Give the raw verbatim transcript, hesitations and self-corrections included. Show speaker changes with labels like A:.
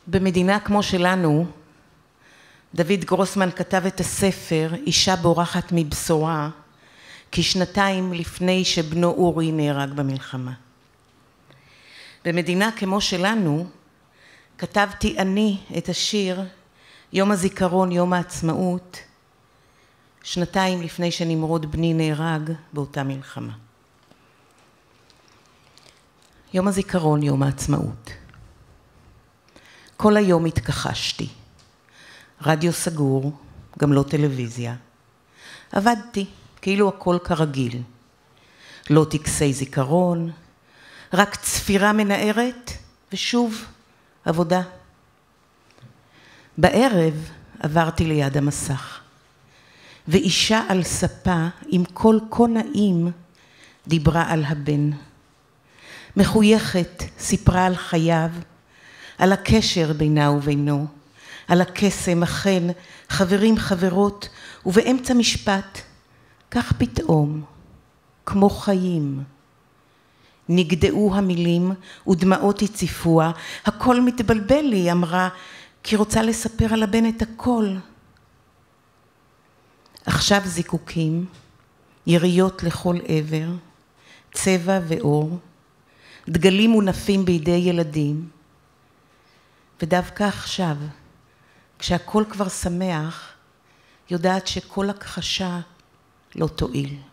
A: במדינה כמו שלנו, דוד גרוסמן כתב את הספר אישה בורחת מבשורה, כשנתיים לפני שבנו אורי נהרג במלחמה. במדינה כמו שלנו, כתבתי אני את השיר יום הזיכרון, יום העצמאות, שנתיים לפני שנמרוד בני נהרג באותה מלחמה. יום הזיכרון, יום העצמאות. כל היום התכחשתי. רדיו סגור, גם לא טלוויזיה. עבדתי, כאילו הכל כרגיל. לא טקסי זיכרון, רק צפירה מנערת, ושוב עבודה. בערב עברתי ליד המסך, ואישה על ספה עם קול כה נעים דיברה על הבן. מחויכת סיפרה על חייו, על הקשר בינה ובינו, על הקסם, אכן, חברים חברות, ובאמצע משפט, כך פתאום, כמו חיים. נגדעו המילים ודמעות הציפוה, הכל מתבלבל לי, אמרה, כי רוצה לספר על הבן את הכל. עכשיו זיקוקים, יריות לכל עבר, צבע ואור, דגלים מונפים בידי ילדים, ודווקא עכשיו, כשהכל כבר שמח, יודעת שכל הכחשה לא תועיל.